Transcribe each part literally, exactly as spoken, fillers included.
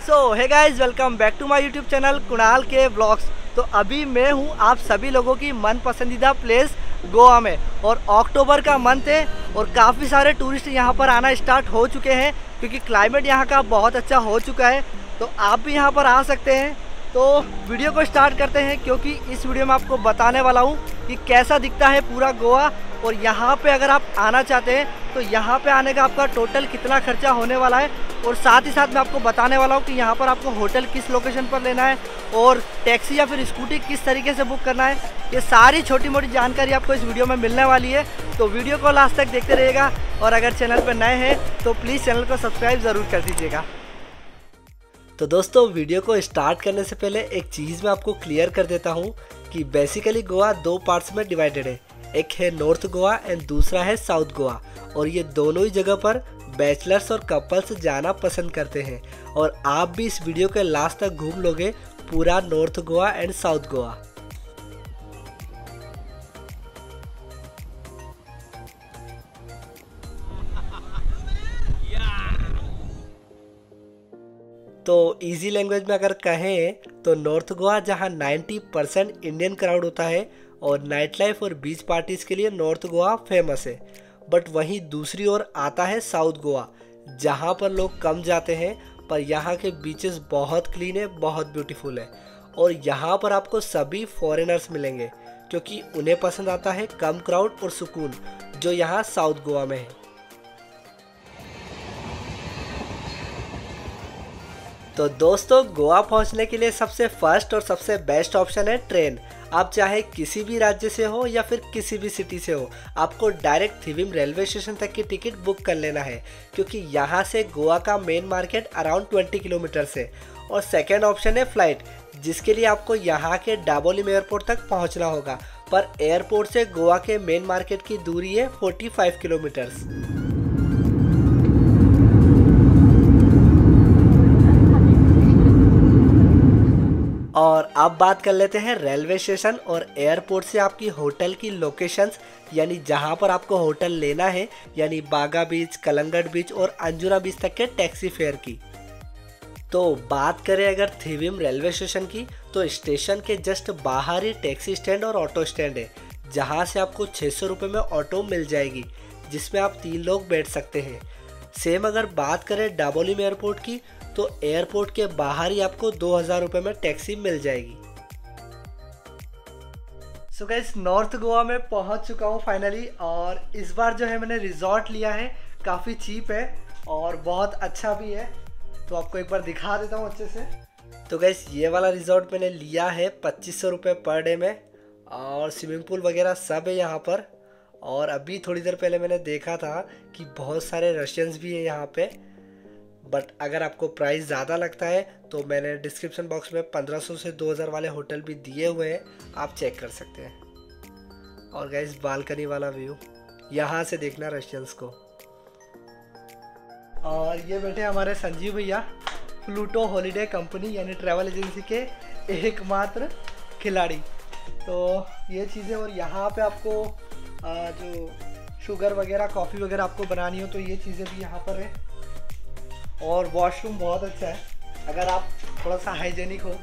So hey guys, welcome back to my YouTube channel Kunal के vlogs. तो अभी मैं हूँ आप सभी लोगों की मन पसंदीदा प्लेस गोवा में, और अक्टूबर का मंथ है और काफ़ी सारे टूरिस्ट यहाँ पर आना स्टार्ट हो चुके हैं क्योंकि क्लाइमेट यहाँ का बहुत अच्छा हो चुका है। तो आप भी यहाँ पर आ सकते हैं। तो वीडियो को स्टार्ट करते हैं क्योंकि इस वीडियो में आपको बताने वाला हूँ कि कैसा दिखता है पूरा गोवा, और यहाँ पे अगर आप आना चाहते हैं तो यहाँ पे आने का आपका टोटल कितना खर्चा होने वाला है, और साथ ही साथ मैं आपको बताने वाला हूँ कि यहाँ पर आपको होटल किस लोकेशन पर लेना है और टैक्सी या फिर स्कूटी किस तरीके से बुक करना है। ये सारी छोटी मोटी जानकारी आपको इस वीडियो में मिलने वाली है, तो वीडियो को लास्ट तक देखते रहिएगा। और अगर चैनल पर नए हैं तो प्लीज़ चैनल को सब्सक्राइब ज़रूर कर दीजिएगा। तो दोस्तों, वीडियो को स्टार्ट करने से पहले एक चीज़ मैं आपको क्लियर कर देता हूँ कि बेसिकली गोवा दो पार्ट्स में डिवाइडेड है। एक है नॉर्थ गोवा एंड दूसरा है साउथ गोवा, और ये दोनों ही जगह पर बैचलर्स और कपल्स जाना पसंद करते हैं। और आप भी इस वीडियो के लास्ट तक घूम लोगे पूरा north Goa and south Goa. तो इजी लैंग्वेज में अगर कहें तो नॉर्थ गोवा जहां नब्बे परसेंट इंडियन क्राउड होता है और नाइट लाइफ और बीच पार्टीज के लिए नॉर्थ गोवा फेमस है। बट वहीं दूसरी ओर आता है साउथ गोवा, जहां पर लोग कम जाते हैं पर यहाँ के बीचेस बहुत क्लीन है, बहुत ब्यूटीफुल है। और यहाँ पर आपको सभी फॉरेनर्स मिलेंगे क्योंकि उन्हें पसंद आता है कम क्राउड और सुकून, जो यहाँ साउथ गोवा में है। तो दोस्तों, गोवा पहुंचने के लिए सबसे फर्स्ट और सबसे बेस्ट ऑप्शन है ट्रेन। आप चाहे किसी भी राज्य से हो या फिर किसी भी सिटी से हो, आपको डायरेक्ट थिविम रेलवे स्टेशन तक की टिकट बुक कर लेना है क्योंकि यहाँ से गोवा का मेन मार्केट अराउंड बीस किलोमीटर है। और सेकेंड ऑप्शन है फ्लाइट, जिसके लिए आपको यहाँ के डाबोलिम एयरपोर्ट तक पहुँचना होगा, पर एयरपोर्ट से गोवा के मेन मार्केट की दूरी है पैंतालीस किलोमीटर्स। और अब बात कर लेते हैं रेलवे स्टेशन और एयरपोर्ट से आपकी होटल की लोकेशंस, यानी जहां पर आपको होटल लेना है, यानी बागा बीच, कलंगट बीच और अंजुना बीच तक के टैक्सी फेयर की। तो बात करें अगर थिविम रेलवे स्टेशन की, तो स्टेशन के जस्ट बाहर ही टैक्सी स्टैंड और ऑटो स्टैंड है, जहां से आपको छः सौ रुपये में ऑटो मिल जाएगी, जिसमें आप तीन लोग बैठ सकते हैं। सेम अगर बात करें डाबोलिम एयरपोर्ट की, तो एयरपोर्ट के बाहर ही आपको दो हज़ार रुपये में टैक्सी मिल जाएगी। सो गाइस, नॉर्थ गोवा में पहुंच चुका हूं फाइनली, और इस बार जो है मैंने रिजॉर्ट लिया है, काफ़ी चीप है और बहुत अच्छा भी है। तो आपको एक बार दिखा देता हूं अच्छे से। तो गाइस, ये वाला रिजॉर्ट मैंने लिया है पच्चीस सौ रुपये पर डे में, और स्विमिंग पूल वगैरह सब है यहाँ पर। और अभी थोड़ी देर पहले मैंने देखा था कि बहुत सारे रशियंस भी है यहाँ पे। बट अगर आपको प्राइस ज़्यादा लगता है तो मैंने डिस्क्रिप्शन बॉक्स में पंद्रह सौ से दो हज़ार वाले होटल भी दिए हुए हैं, आप चेक कर सकते हैं। और गाइस, बालकनी वाला व्यू यहाँ से देखना रशियंस को। और ये बैठे हमारे संजीव भैया, प्लूटो हॉलीडे कंपनी यानी ट्रैवल एजेंसी के एकमात्र खिलाड़ी। तो ये चीज़ें, और यहाँ पे आपको आ, जो शुगर वगैरह, कॉफ़ी वगैरह आपको बनानी हो तो ये चीज़ें भी यहाँ पर है। और वॉशरूम बहुत अच्छा है अगर आप थोड़ा सा हाइजेनिक हो।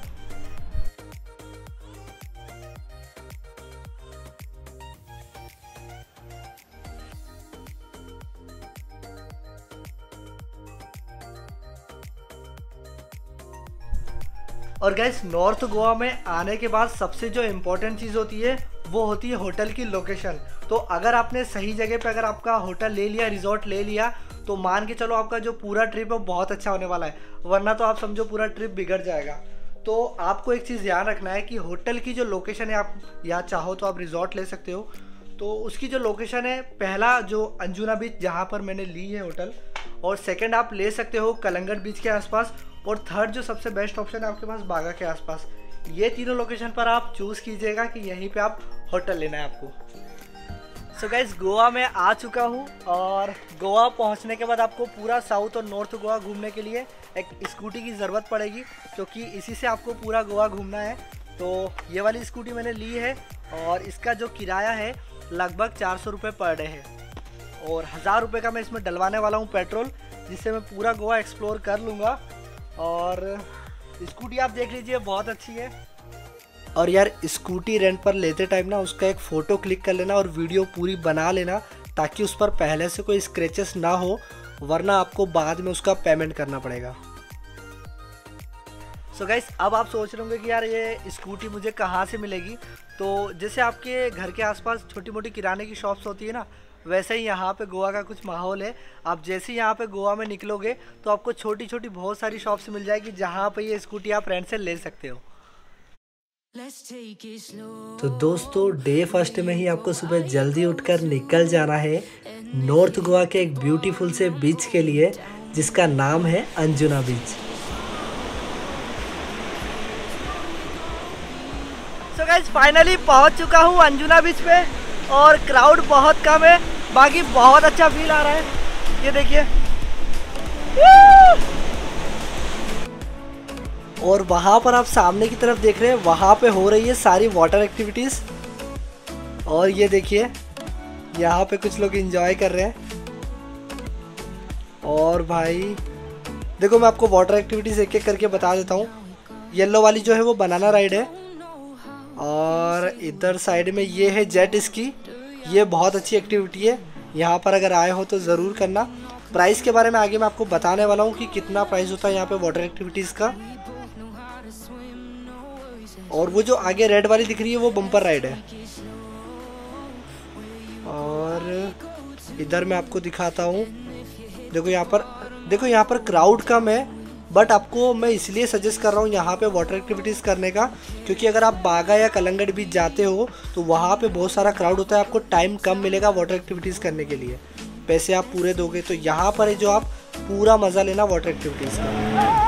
और गाइस, नॉर्थ गोवा में आने के बाद सबसे जो इम्पोर्टेंट चीज़ होती है वो होती है होटल की लोकेशन। तो अगर आपने सही जगह पे अगर आपका होटल ले लिया, रिजॉर्ट ले लिया, तो मान के चलो आपका जो पूरा ट्रिप है बहुत अच्छा होने वाला है, वरना तो आप समझो पूरा ट्रिप बिगड़ जाएगा। तो आपको एक चीज़ ध्यान रखना है कि होटल की जो लोकेशन है, आप या चाहो तो आप रिजॉर्ट ले सकते हो, तो उसकी जो लोकेशन है, पहला जो अंजुना बीच जहाँ पर मैंने ली है होटल, और सेकंड आप ले सकते हो कलंगट बीच के आसपास, और थर्ड जो सबसे बेस्ट ऑप्शन है आपके पास बागा के आसपास। ये तीनों लोकेशन पर आप चूज़ कीजिएगा कि यहीं पे आप होटल लेना है आपको। सो गाइस, गोवा में आ चुका हूँ, और गोवा पहुँचने के बाद आपको पूरा साउथ और नॉर्थ गोवा घूमने के लिए एक स्कूटी की ज़रूरत पड़ेगी, क्योंकि इसी से आपको पूरा गोवा घूमना है। तो ये वाली स्कूटी मैंने ली है, और इसका जो किराया है लगभग चार सौ रुपये पर डे है, और हज़ार रुपये का मैं इसमें डलवाने वाला हूँ पेट्रोल, जिससे मैं पूरा गोवा एक्सप्लोर कर लूँगा। और स्कूटी आप देख लीजिए बहुत अच्छी है। और यार स्कूटी रेंट पर लेते टाइम ना उसका एक फ़ोटो क्लिक कर लेना और वीडियो पूरी बना लेना, ताकि उस पर पहले से कोई स्क्रैचेस ना हो, वरना आपको बाद में उसका पेमेंट करना पड़ेगा। सो गाइस, अब आप सोच रहे होंगे कि यार ये स्कूटी मुझे कहाँ से मिलेगी। तो जैसे आपके घर के आसपास छोटी मोटी किराने की शॉप्स होती है ना, वैसे ही यहाँ पे गोवा का कुछ माहौल है। आप जैसे ही यहाँ पे गोवा में निकलोगे तो आपको छोटी छोटी बहुत सारी शॉप्स मिल जाएगी जहाँ पे ये स्कूटी आप रेंट से ले सकते हो। तो दोस्तों, डे फर्स्ट में ही आपको सुबह जल्दी उठकर निकल जाना है नॉर्थ गोवा के एक ब्यूटीफुल से बीच के लिए, जिसका नाम है Anjuna beach. So guys, finally पहुंच चुका हूँ अंजुना बीच पे और क्राउड बहुत कम है, बाकी बहुत अच्छा फील आ रहा है। ये देखिए, और वहाँ पर आप सामने की तरफ देख रहे हैं, वहाँ पे हो रही है सारी वाटर एक्टिविटीज़। और ये देखिए यहाँ पे कुछ लोग एंजॉय कर रहे हैं। और भाई देखो, मैं आपको वाटर एक्टिविटीज़ एक एक करके बता देता हूँ। येलो वाली जो है वो बनाना राइड है, और इधर साइड में ये है जेट स्की। ये बहुत अच्छी एक्टिविटी है, यहाँ पर अगर आए हो तो ज़रूर करना। प्राइस के बारे में आगे मैं आपको बताने वाला हूँ कि कितना प्राइस होता है यहाँ पे वाटर एक्टिविटीज़ का। और वो जो आगे रेड वाली दिख रही है वो बम्पर राइड है। और इधर मैं आपको दिखाता हूँ, देखो यहाँ पर देखो यहाँ पर क्राउड कम है, बट आपको मैं इसलिए सजेस्ट कर रहा हूँ यहाँ पे वाटर एक्टिविटीज़ करने का, क्योंकि अगर आप बागा या कलंगड़ बीच जाते हो तो वहाँ पे बहुत सारा क्राउड होता है, आपको टाइम कम मिलेगा वाटर एक्टिविटीज़ करने के लिए, पैसे आप पूरे दोगे। तो यहाँ पर है जो आप पूरा मज़ा लेना वाटर एक्टिविटीज़ का।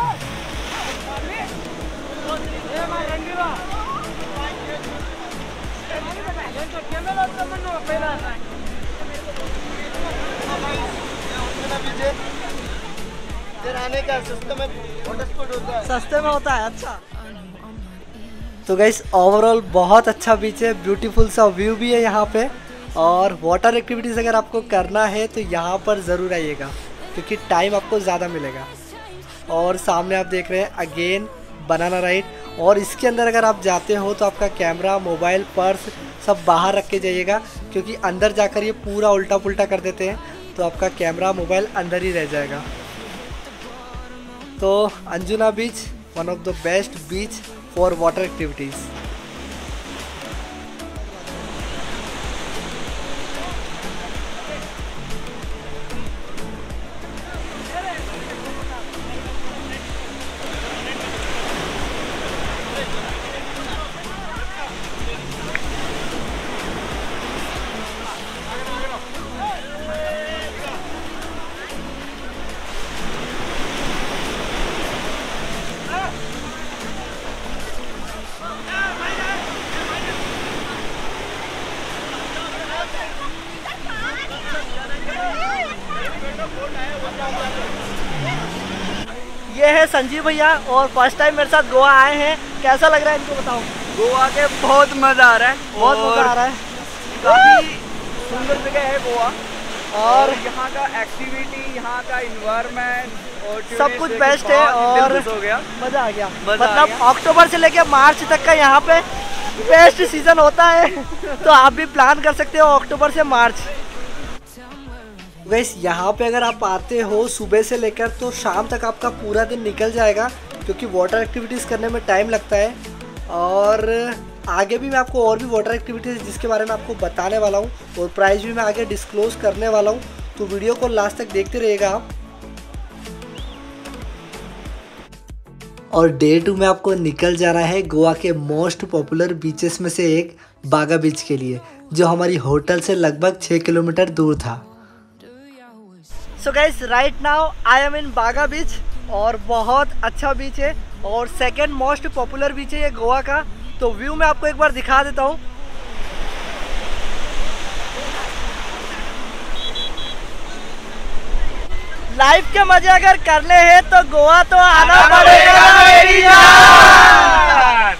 का सस्ते में होता है सस्ते में होता है। अच्छा, तो गाइस ओवरऑल बहुत अच्छा बीच है, ब्यूटीफुल सा व्यू भी है यहाँ पे। और वाटर एक्टिविटीज़ अगर आपको करना है तो यहाँ पर ज़रूर आइएगा, क्योंकि टाइम आपको ज़्यादा मिलेगा। और सामने आप देख रहे हैं अगेन बनाना राइड। और इसके अंदर अगर आप जाते हो तो आपका कैमरा, मोबाइल, पर्स सब बाहर रख के जाइएगा, क्योंकि अंदर जाकर ये पूरा उल्टा पुल्टा कर देते हैं, तो आपका कैमरा, मोबाइल अंदर ही रह जाएगा। तो Anjuna beach one of the best beach for water activities. ये है संजीव भैया और फर्स्ट टाइम मेरे साथ गोवा आए हैं। कैसा लग रहा है इनको बताओ? गोवा के बहुत मज़ा आ रहा है, बहुत मज़ा आ रहा है। काफ़ी सुंदर जगह है गोवा, और यहाँ का एक्टिविटी, यहाँ का इन्वायरमेंट और सब कुछ बेस्ट है। और हो गया, मज़ा आ गया। मज़ा मतलब अक्टूबर से लेकर मार्च तक का यहाँ पे बेस्ट सीजन होता है। तो आप भी प्लान कर सकते हो अक्टूबर से मार्च। वैसे यहाँ पे अगर आप आते हो सुबह से लेकर तो शाम तक आपका पूरा दिन निकल जाएगा, क्योंकि वाटर एक्टिविटीज़ करने में टाइम लगता है। और आगे भी मैं आपको और भी वाटर एक्टिविटीज़ जिसके बारे में आपको बताने वाला हूँ, और प्राइस भी मैं आगे डिस्क्लोज करने वाला हूँ, तो वीडियो को लास्ट तक देखते रहिएगा आप। और डे टू में आपको निकल जाना है गोवा के मोस्ट पॉपुलर बीचेस में से एक बागा बीच के लिए, जो हमारी होटल से लगभग छः किलोमीटर दूर था। So guys, right now I am in Baga beach, और बहुत अच्छा बीच है और सेकंड मोस्ट पॉपुलर बीच है ये गोवा का। तो व्यू मैं आपको एक बार दिखा देता हूँ। लाइफ के मजे अगर करने हैं तो गोवा तो आना पड़ेगा मेरी जान।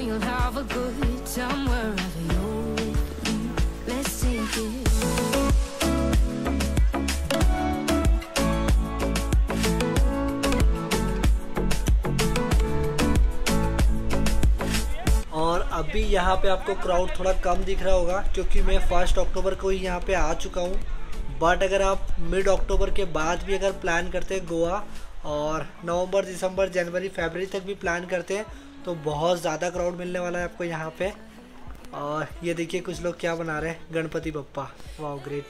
Somewhere wherever you're with me, let's take it. अभी यहाँ पे आपको क्राउड थोड़ा कम दिख रहा होगा क्योंकि मैं फर्स्ट अक्टूबर को ही यहाँ पे आ चुका हूँ। बट अगर आप मिड अक्टूबर के बाद भी अगर प्लान करते हैं गोवा और नवंबर, दिसंबर, जनवरी, फरवरी तक भी प्लान करते हैं तो बहुत ज़्यादा क्राउड मिलने वाला है आपको यहाँ पे। और ये देखिए कुछ लोग क्या बना रहे हैं, गणपति बप्पा, वाह ग्रेट।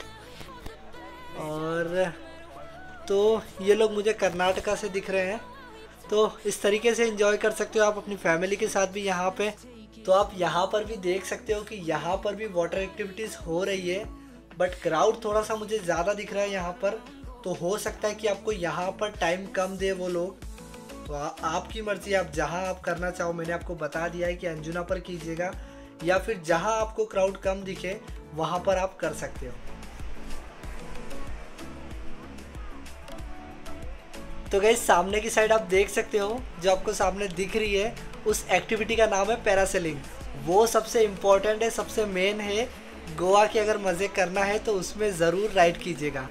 और तो ये लोग मुझे कर्नाटका से दिख रहे हैं, तो इस तरीके से एंजॉय कर सकते हो आप अपनी फैमिली के साथ भी यहाँ पे। तो आप यहाँ पर भी देख सकते हो कि यहाँ पर भी वाटर एक्टिविटीज़ हो रही है, बट क्राउड थोड़ा सा मुझे ज़्यादा दिख रहा है यहाँ पर। तो हो सकता है कि आपको यहाँ पर टाइम कम दे वो लोग, तो आ, आपकी मर्ज़ी, आप जहाँ आप करना चाहो। मैंने आपको बता दिया है कि अंजुना पर कीजिएगा या फिर जहाँ आपको क्राउड कम दिखे वहाँ पर आप कर सकते हो। तो गाइस सामने की साइड आप देख सकते हो, जो आपको सामने दिख रही है उस एक्टिविटी का नाम है पैरासेलिंग। वो सबसे इम्पोर्टेंट है, सबसे मेन है। गोवा के अगर मज़े करना है तो उसमें ज़रूर राइड कीजिएगा।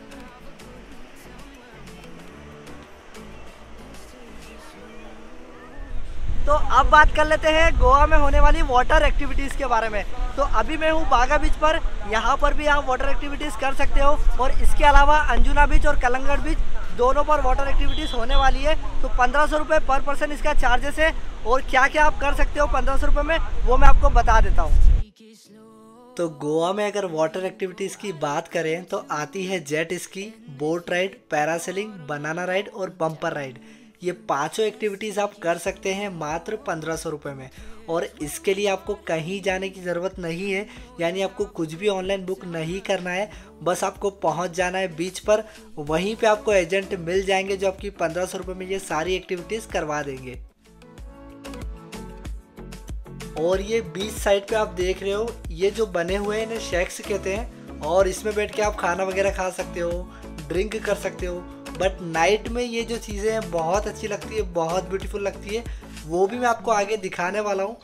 तो अब बात कर लेते हैं गोवा में होने वाली वाटर एक्टिविटीज़ के बारे में। तो अभी मैं हूँ बागा बीच पर, यहाँ पर भी आप वाटर एक्टिविटीज़ कर सकते हो। और इसके अलावा अंजुना बीच और कलंगड़ बीच दोनों पर वाटर एक्टिविटीज़ होने वाली है। तो पंद्रह सौ रुपये पर पर्सन इसका चार्जेस है। और क्या क्या आप कर सकते हो पंद्रह सौ रुपये में, वो मैं आपको बता देता हूँ। तो गोवा में अगर वाटर एक्टिविटीज़ की बात करें तो आती है jet ski, boat ride, parasailing, banana ride और बम्पर राइड। ये पांचों एक्टिविटीज़ आप कर सकते हैं मात्र पंद्रह सौ रुपये में। और इसके लिए आपको कहीं जाने की ज़रूरत नहीं है, यानी आपको कुछ भी ऑनलाइन बुक नहीं करना है। बस आपको पहुंच जाना है बीच पर, वहीं पे आपको एजेंट मिल जाएंगे जो आपकी पंद्रह सौ रुपये में ये सारी एक्टिविटीज़ करवा देंगे। और ये बीच साइड पे आप देख रहे हो, ये जो बने हुए हैं इन्हें शेक्स कहते हैं। और इसमें बैठ के आप खाना वगैरह खा सकते हो, ड्रिंक कर सकते हो। बट नाइट में ये जो चीज़ें हैं बहुत अच्छी लगती है, बहुत ब्यूटीफुल लगती है। वो भी मैं आपको आगे दिखाने वाला हूँ।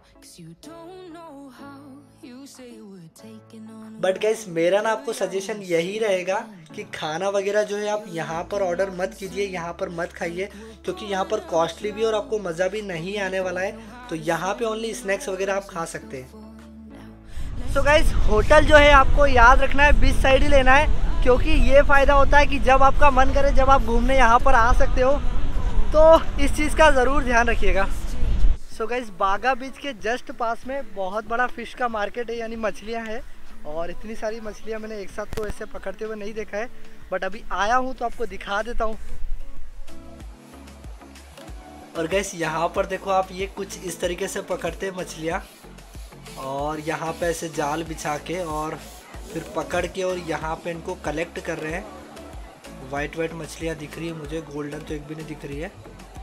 बट गाइस मेरा ना आपको सजेशन यही रहेगा कि खाना वगैरह जो है आप यहाँ पर ऑर्डर मत कीजिए, यहाँ पर मत खाइए, क्योंकि यहाँ पर कॉस्टली भी और आपको मज़ा भी नहीं आने वाला है। तो यहाँ पे ओनली स्नैक्स वगैरह आप खा सकते हैं। सो गाइस होटल जो है आपको याद रखना है बीच साइड ही लेना है, क्योंकि ये फ़ायदा होता है कि जब आपका मन करे, जब आप घूमने यहाँ पर आ सकते हो। तो इस चीज़ का ज़रूर ध्यान रखिएगा। सो गाइस बागा बीच के जस्ट पास में बहुत बड़ा फ़िश का मार्केट है, यानी मछलियाँ हैं। और इतनी सारी मछलियाँ मैंने एक साथ तो ऐसे पकड़ते हुए नहीं देखा है, बट अभी आया हूँ तो आपको दिखा देता हूँ। और गाइस यहाँ पर देखो आप, ये कुछ इस तरीके से पकड़ते हैं मछलियाँ, और यहाँ पे ऐसे जाल बिछा के और फिर पकड़ के और यहाँ पे इनको कलेक्ट कर रहे हैं। वाइट वाइट मछलियाँ दिख रही है मुझे, गोल्डन तो एक भी नहीं दिख रही है।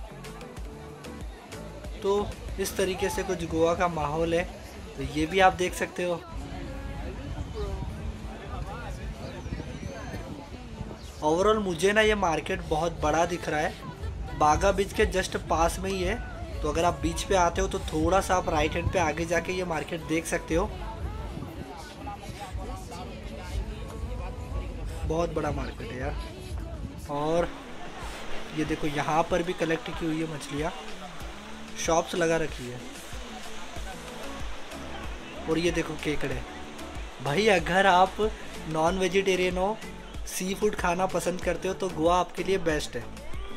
तो इस तरीके से कुछ गोवा का माहौल है, तो ये भी आप देख सकते हो। ओवरऑल मुझे ना ये मार्केट बहुत बड़ा दिख रहा है, बागा बीच के जस्ट पास में ही है। तो अगर आप बीच पे आते हो तो थोड़ा सा आप राइट हैंड पे आगे जाके ये मार्केट देख सकते हो। बहुत बड़ा मार्केट है यार। और ये देखो यहाँ पर भी कलेक्ट की हुई है मछलियाँ, शॉप्स लगा रखी है। और ये देखो केकड़े। भाई अगर आप नॉन वेजिटेरियन हो, सी फूड खाना पसंद करते हो, तो गोवा आपके लिए बेस्ट है।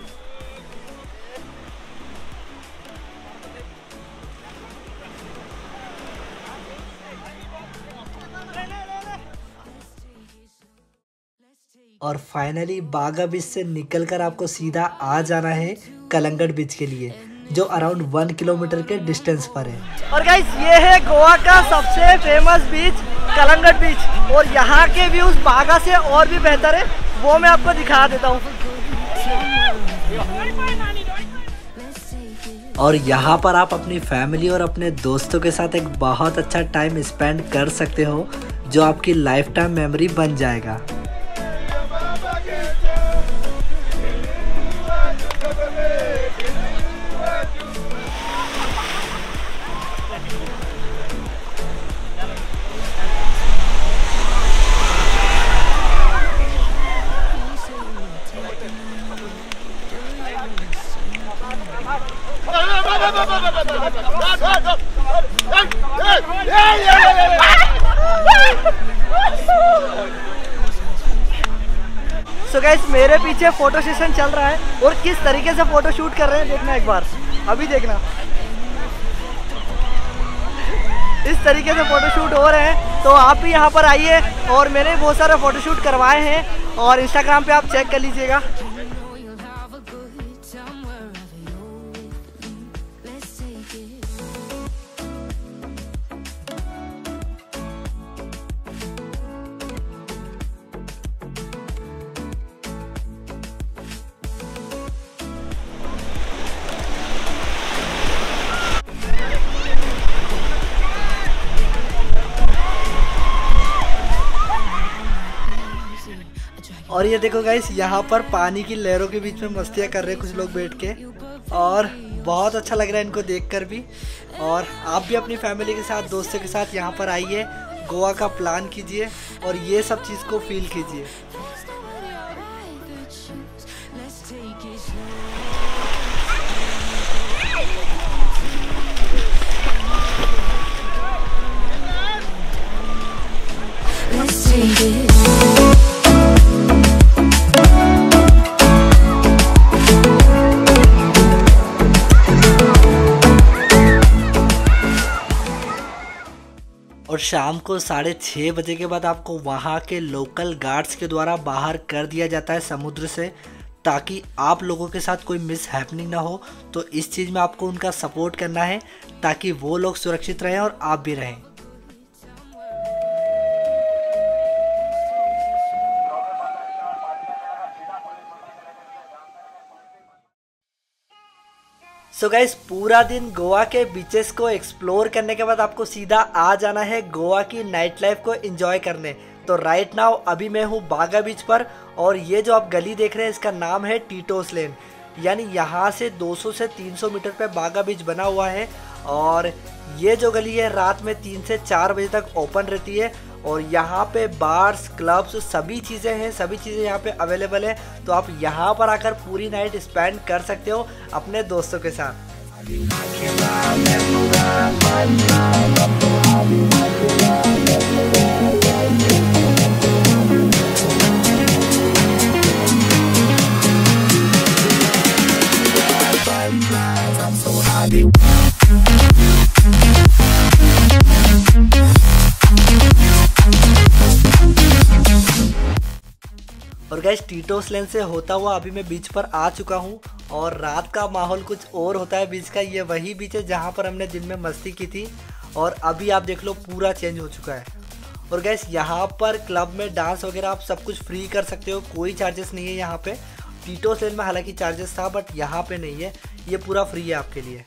और फाइनली बागा बीच से निकलकर आपको सीधा आ जाना है कलंगड़ बीच के लिए, जो अराउंड वन किलोमीटर के डिस्टेंस पर है। और गाइस ये है गोवा का सबसे फेमस बीच, कलंगड़ बीच। और यहाँ के व्यूज बागा से और भी बेहतर है, वो मैं आपको दिखा देता हूँ। और यहाँ पर आप अपनी फैमिली और अपने दोस्तों के साथ एक बहुत अच्छा टाइम स्पेंड कर सकते हो, जो आपकी लाइफ टाइम मेमोरी बन जाएगा। Hey! सो गाइस मेरे पीछे फोटो सेशन चल रहा है और किस तरीके से फोटो शूट कर रहे हैं देखना एक बार, अभी देखना। इस तरीके से फोटो शूट हो रहे हैं, तो आप भी यहाँ पर आइए। और मैंने बहुत सारे फोटो शूट करवाए हैं और इंस्टाग्राम पे आप चेक कर लीजिएगा। और ये देखो गाइस, यहाँ पर पानी की लहरों के बीच में मस्तियाँ कर रहे हैं कुछ लोग बैठ के, और बहुत अच्छा लग रहा है इनको देखकर भी। और आप भी अपनी फैमिली के साथ, दोस्तों के साथ यहाँ पर आइए, गोवा का प्लान कीजिए और ये सब चीज़ को फील कीजिए। और शाम को साढ़े छः बजे के बाद आपको वहाँ के लोकल गार्ड्स के द्वारा बाहर कर दिया जाता है समुद्र से, ताकि आप लोगों के साथ कोई मिस हैपनिंग ना हो। तो इस चीज़ में आपको उनका सपोर्ट करना है ताकि वो लोग सुरक्षित रहें और आप भी रहें। सो so गाइस, पूरा दिन गोवा के बीचेस को एक्सप्लोर करने के बाद आपको सीधा आ जाना है गोवा की नाइट लाइफ को एंजॉय करने। तो राइट नाउ अभी मैं हूँ बागा बीच पर, और ये जो आप गली देख रहे हैं इसका नाम है टीटोस लेन। यानी यहाँ से दो सौ से तीन सौ मीटर पे बागा बीच बना हुआ है। और ये जो गली है रात में तीन से चार बजे तक ओपन रहती है, और यहाँ पे बार्स, क्लब्स, सभी चीज़ें हैं, सभी चीज़ें यहाँ पे अवेलेबल है। तो आप यहाँ पर आकर पूरी नाइट स्पेंड कर सकते हो अपने दोस्तों के साथ। और गाइस, टीटोस लेन से होता हुआ अभी मैं बीच पर आ चुका हूँ, और रात का माहौल कुछ और होता है बीच का। ये वही बीच है जहाँ पर हमने दिन में मस्ती की थी, और अभी आप देख लो पूरा चेंज हो चुका है। और गाइस, यहाँ पर क्लब में डांस वगैरह आप सब कुछ फ्री कर सकते हो, कोई चार्जेस नहीं है यहाँ पे। टीटोस लेन में हालांकि चार्जेस था, बट यहाँ पे नहीं है, ये पूरा फ्री है आपके लिए।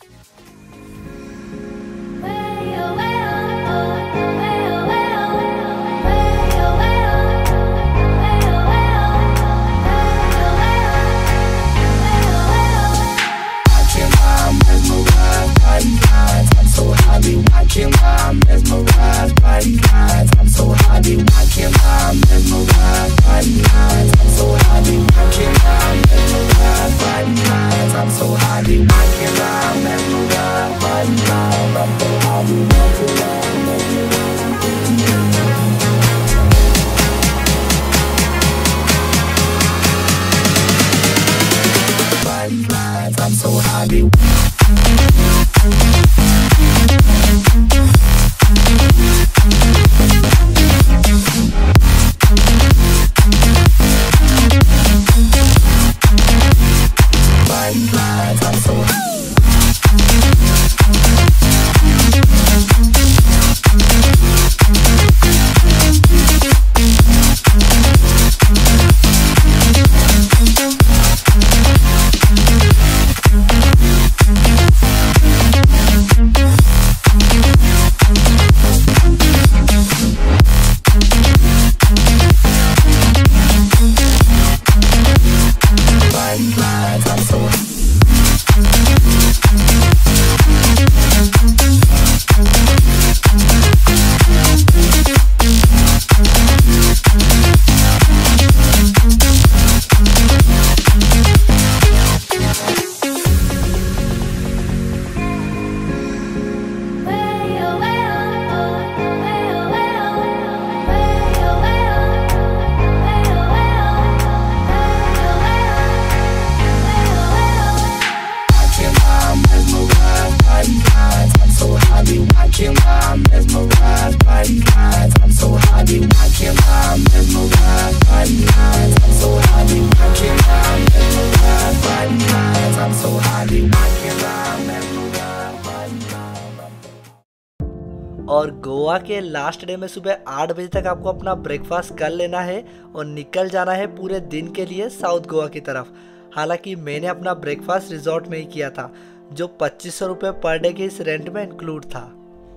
और गोवा के लास्ट डे में सुबह आठ बजे तक आपको अपना ब्रेकफास्ट कर लेना है और निकल जाना है पूरे दिन के लिए साउथ गोवा की तरफ। हालांकि मैंने अपना ब्रेकफास्ट रिजॉर्ट में ही किया था, जो पच्चीस सौ रुपये पर डे के इस रेंट में इंक्लूड था।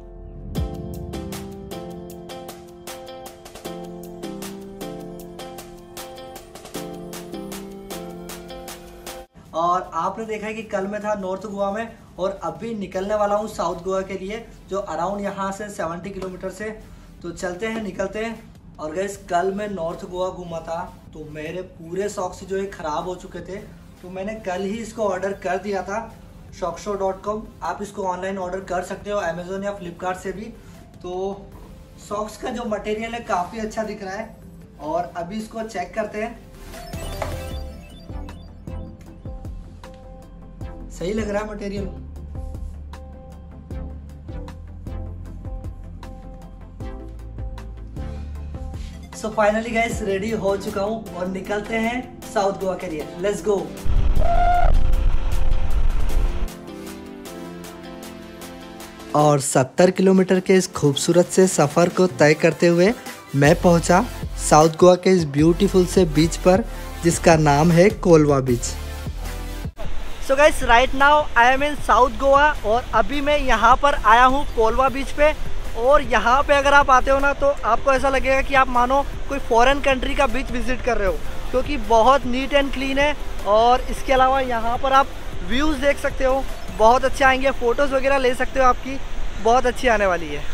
और आपने देखा है कि कल मैं था नॉर्थ गोवा में और अभी निकलने वाला हूँ साउथ गोवा के लिए, जो अराउंड यहाँ से सत्तर किलोमीटर से। तो चलते हैं, निकलते हैं। और गैस कल मैं नॉर्थ गोवा घूमा था तो मेरे पूरे सॉक्स जो है ख़राब हो चुके थे, तो मैंने कल ही इसको ऑर्डर कर दिया था शॉक्सो डॉट कॉम। आप इसको ऑनलाइन ऑर्डर कर सकते हो अमेजोन या फ्लिपकार्ट से भी। तो सॉक्स का जो मटेरियल है काफ़ी अच्छा दिख रहा है और अभी इसको चेक करते हैं। सही लग रहा है material. So finally guys ready हो चुका हूं और निकलते हैं साउथ गोवा के लिए। Let's go. और सत्तर किलोमीटर के इस खूबसूरत से सफ़र को तय करते हुए मैं पहुंचा साउथ गोवा के इस ब्यूटीफुल से बीच पर, जिसका नाम है Colva beach. So guys right now I am in south Goa और अभी मैं यहाँ पर आया हूँ कोलवा बीच पे। और यहाँ पे अगर आप आते हो ना तो आपको ऐसा लगेगा कि आप मानो कोई फॉरेन कंट्री का बीच विजिट कर रहे हो, क्योंकि बहुत नीट एंड क्लीन है। और इसके अलावा यहाँ पर आप व्यूज़ देख सकते हो, बहुत अच्छे आएंगे। फ़ोटोज़ वगैरह ले सकते हो, आपकी बहुत अच्छी आने वाली है।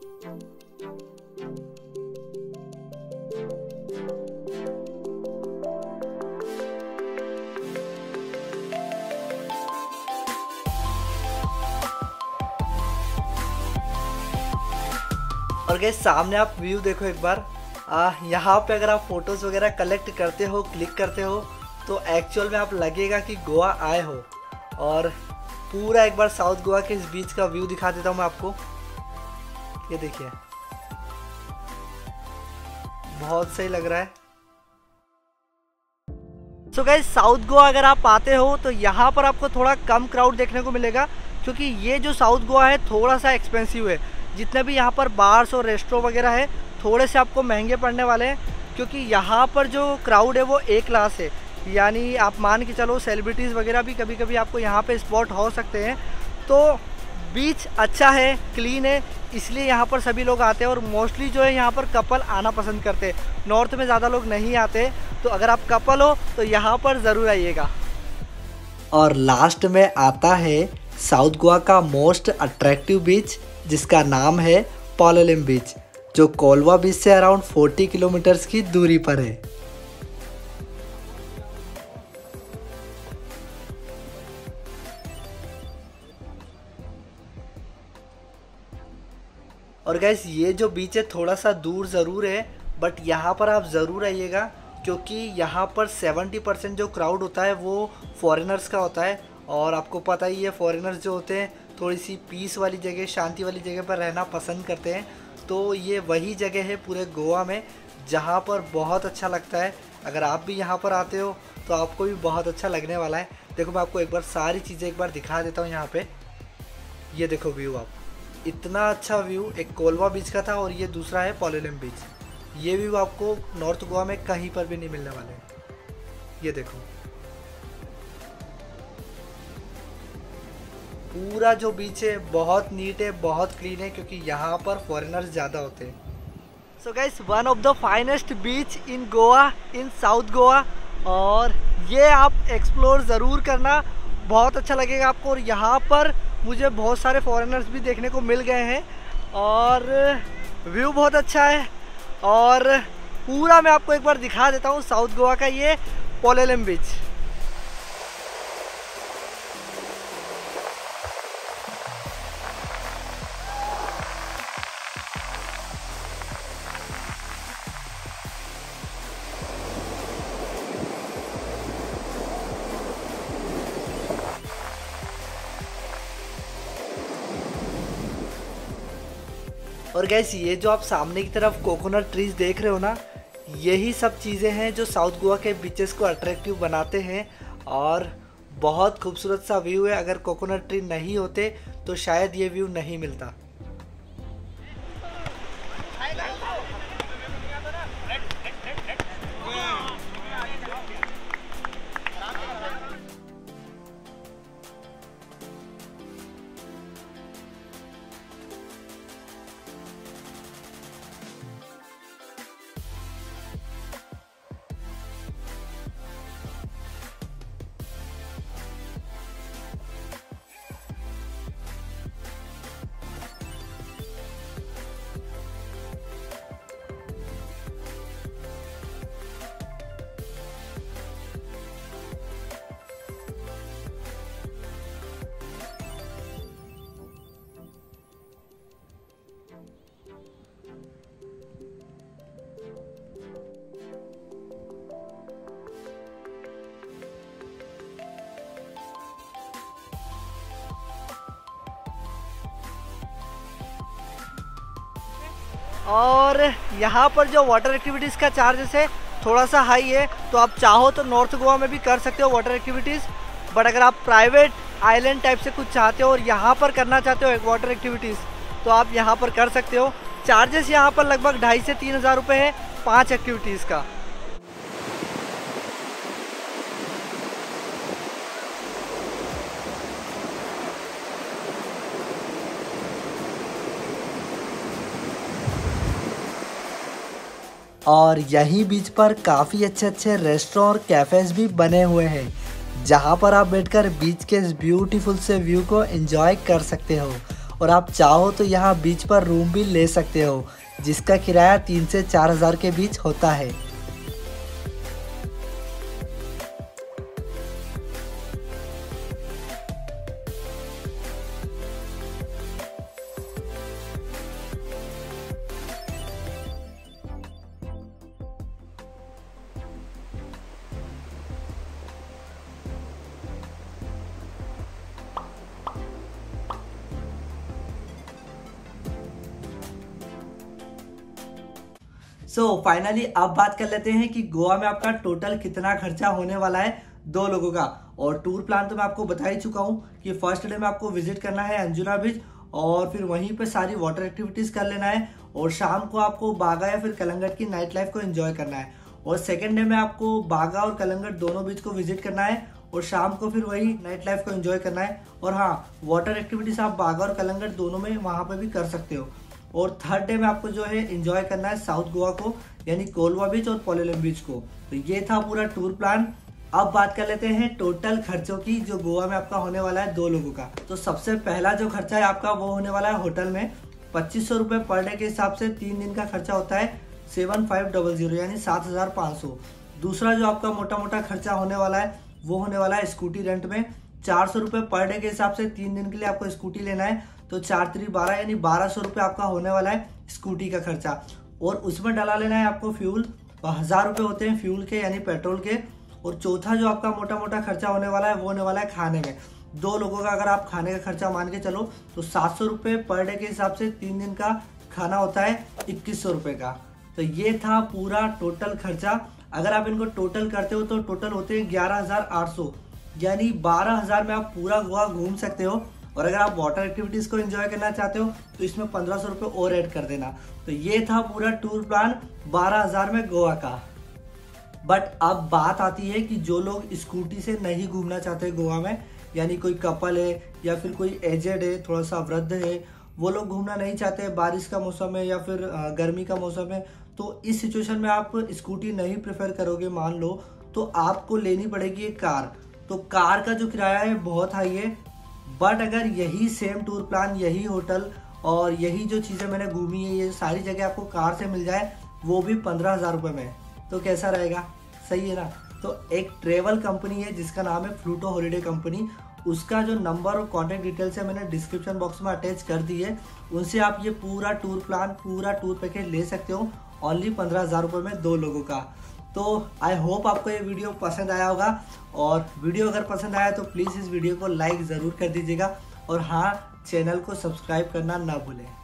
और गाइस सामने आप व्यू देखो एक बार। आ, यहाँ पे अगर आप फोटोज़ वगैरह कलेक्ट करते हो, क्लिक करते हो, तो एक्चुअल में आप लगेगा कि गोवा आए हो। और पूरा एक बार साउथ गोवा के इस बीच का व्यू दिखा देता हूँ मैं आपको। ये देखिए, बहुत सही लग रहा है। सो गाइस साउथ गोवा अगर आप आते हो तो यहाँ पर आपको थोड़ा कम क्राउड देखने को मिलेगा, क्योंकि ये जो साउथ गोवा है थोड़ा सा एक्सपेंसिव है। जितने भी यहाँ पर बार्स और रेस्टोरेंट वगैरह है थोड़े से आपको महंगे पड़ने वाले हैं, क्योंकि यहाँ पर जो क्राउड है वो ए क्लास है। यानी आप मान के चलो सेलिब्रिटीज़ वगैरह भी कभी कभी आपको यहाँ पे स्पॉट हो सकते हैं। तो बीच अच्छा है, क्लीन है, इसलिए यहाँ पर सभी लोग आते हैं। और मोस्टली जो है यहाँ पर कपल आना पसंद करते हैं। नॉर्थ में ज़्यादा लोग नहीं आते, तो अगर आप कपल हो तो यहाँ पर ज़रूर आइएगा। और लास्ट में आता है साउथ गोवा का मोस्ट अट्रैक्टिव बीच, जिसका नाम है पॉलोलिम बीच, जो कोलवा बीच से अराउंड चालीस किलोमीटर्स की दूरी पर है। और गाइस ये जो बीच है थोड़ा सा दूर ज़रूर है, बट यहाँ पर आप ज़रूर आइएगा, क्योंकि यहाँ पर सत्तर परसेंट जो क्राउड होता है वो फॉरेनर्स का होता है। और आपको पता ही है फॉरेनर्स जो होते हैं थोड़ी सी पीस वाली जगह, शांति वाली जगह पर रहना पसंद करते हैं। तो ये वही जगह है पूरे गोवा में जहाँ पर बहुत अच्छा लगता है। अगर आप भी यहाँ पर आते हो तो आपको भी बहुत अच्छा लगने वाला है। देखो मैं आपको एक बार सारी चीज़ें एक बार दिखा देता हूँ। यहाँ पे ये देखो व्यू, आप इतना अच्छा व्यू एक कोलवा बीच का था और ये दूसरा है पॉलोलिम बीच। ये व्यू आपको नॉर्थ गोवा में कहीं पर भी नहीं मिलने वाले। ये देखो पूरा जो बीच है बहुत नीट है, बहुत क्लीन है, क्योंकि यहाँ पर फॉरेनर्स ज़्यादा होते हैं। So guys one of the finest beach in Goa, in south Goa, और ये आप एक्सप्लोर ज़रूर करना, बहुत अच्छा लगेगा आपको। और यहाँ पर मुझे बहुत सारे फॉरेनर्स भी देखने को मिल गए हैं और व्यू बहुत अच्छा है। और पूरा मैं आपको एक बार दिखा देता हूँ साउथ गोवा का ये पॉलोलिम बीच। और गैस ये जो आप सामने की तरफ कोकोनट ट्रीज देख रहे हो ना, यही सब चीज़ें हैं जो साउथ गोवा के बीचेस को अट्रैक्टिव बनाते हैं। और बहुत खूबसूरत सा व्यू है। अगर कोकोनट ट्री नहीं होते तो शायद ये व्यू नहीं मिलता। और यहाँ पर जो वाटर एक्टिविटीज़ का चार्जेस है थोड़ा सा हाई है, तो आप चाहो तो नॉर्थ गोवा में भी कर सकते हो वाटर एक्टिविटीज़। बट अगर आप प्राइवेट आइलैंड टाइप से कुछ चाहते हो और यहाँ पर करना चाहते हो वाटर एक्टिविटीज़ तो आप यहाँ पर कर सकते हो। चार्जेस यहाँ पर लगभग ढाई से तीन हज़ार रुपये है पाँच एक्टिविटीज़ का। और यहीं बीच पर काफ़ी अच्छे अच्छे रेस्टोरेंट और कैफ़ेज भी बने हुए हैं, जहां पर आप बैठकर बीच के इस ब्यूटीफुल से व्यू को एंजॉय कर सकते हो। और आप चाहो तो यहां बीच पर रूम भी ले सकते हो, जिसका किराया तीन से चार हज़ार के बीच होता है। सो so, फाइनली अब बात कर लेते हैं कि गोवा में आपका टोटल कितना खर्चा होने वाला है दो लोगों का। और टूर प्लान तो मैं आपको बता ही चुका हूँ कि फर्स्ट डे में आपको विजिट करना है अंजुना बीच और फिर वहीं पे सारी वाटर एक्टिविटीज कर लेना है, और शाम को आपको बागा या फिर कलंगट की नाइट लाइफ को एंजॉय करना है। और सेकेंड डे में आपको बागा और कलंगट दोनों बीच को विजिट करना है और शाम को फिर वही नाइट लाइफ को एंजॉय करना है। और हाँ, वाटर एक्टिविटीज आप बागा और कलंगट दोनों में वहां पर भी कर सकते हो। और थर्ड डे में आपको जो है एंजॉय करना है साउथ गोवा को, यानी कोलवा बीच और पोलेलम बीच को। तो ये था पूरा टूर प्लान। अब बात कर लेते हैं टोटल खर्चों की जो गोवा में आपका होने वाला है दो लोगों का। तो सबसे पहला जो खर्चा है आपका वो होने वाला है होटल में पच्चीस सौ रुपये पर डे के हिसाब से तीन दिन का खर्चा होता है सेवन फाइव डबल जीरो यानी सात हजार पाँच सौ। दूसरा जो आपका मोटा मोटा खर्चा होने वाला है वो होने वाला है स्कूटी रेंट में चार सौ रुपये पर डे के हिसाब से तीन दिन के लिए आपको स्कूटी लेना है, तो चार त्री बारह यानी बारह सौ रुपये आपका होने वाला है स्कूटी का खर्चा। और उसमें डला लेना है आपको फ्यूल, हजार रुपये होते हैं फ्यूल के यानी पेट्रोल के। और चौथा जो आपका मोटा मोटा खर्चा होने वाला है वो होने वाला है खाने में। दो लोगों का अगर आप खाने का खर्चा मान के चलो तो सात सौ रुपये पर डे के हिसाब से तीन दिन का खाना होता है इक्कीस सौ रुपये का। तो ये था पूरा टोटल खर्चा। अगर आप इनको टोटल करते हो तो टोटल होते हैं ग्यारह हजार आठ सौ, यानी बारह हजार में आप पूरा गोवा घूम सकते हो। और अगर आप वाटर एक्टिविटीज को एंजॉय करना चाहते हो तो इसमें पंद्रह सौ रुपये और ऐड कर देना। तो ये था पूरा टूर प्लान बारह हजार में गोवा का। बट अब बात आती है कि जो लोग स्कूटी से नहीं घूमना चाहते गोवा में, यानी कोई कपल है या फिर कोई एजेड है, थोड़ा सा वृद्ध है, वो लोग घूमना नहीं चाहते बारिश का मौसम है या फिर गर्मी का मौसम है, तो इस सिचुएशन में आप स्कूटी नहीं प्रेफर करोगे मान लो, तो आपको लेनी पड़ेगी एक कार। तो कार का जो किराया है बहुत हाई है। बट अगर यही सेम टूर प्लान, यही होटल और यही जो चीज़ें मैंने घूमी है ये सारी जगह आपको कार से मिल जाए, वो भी पंद्रह हज़ार रुपये में, तो कैसा रहेगा? सही है ना। तो एक ट्रेवल कंपनी है जिसका नाम है फ्लूटो हॉलीडे कंपनी, उसका जो नंबर और कॉन्टैक्ट डिटेल्स है मैंने डिस्क्रिप्शन बॉक्स में अटैच कर दी है। उनसे आप ये पूरा टूर प्लान, पूरा टूर पैकेज ले सकते हो ओनली पंद्रह हज़ार रुपये में दो लोगों का। तो आई होप आपको ये वीडियो पसंद आया होगा, और वीडियो अगर पसंद आया तो प्लीज़ इस वीडियो को लाइक ज़रूर कर दीजिएगा, और हाँ, चैनल को सब्सक्राइब करना ना भूलें।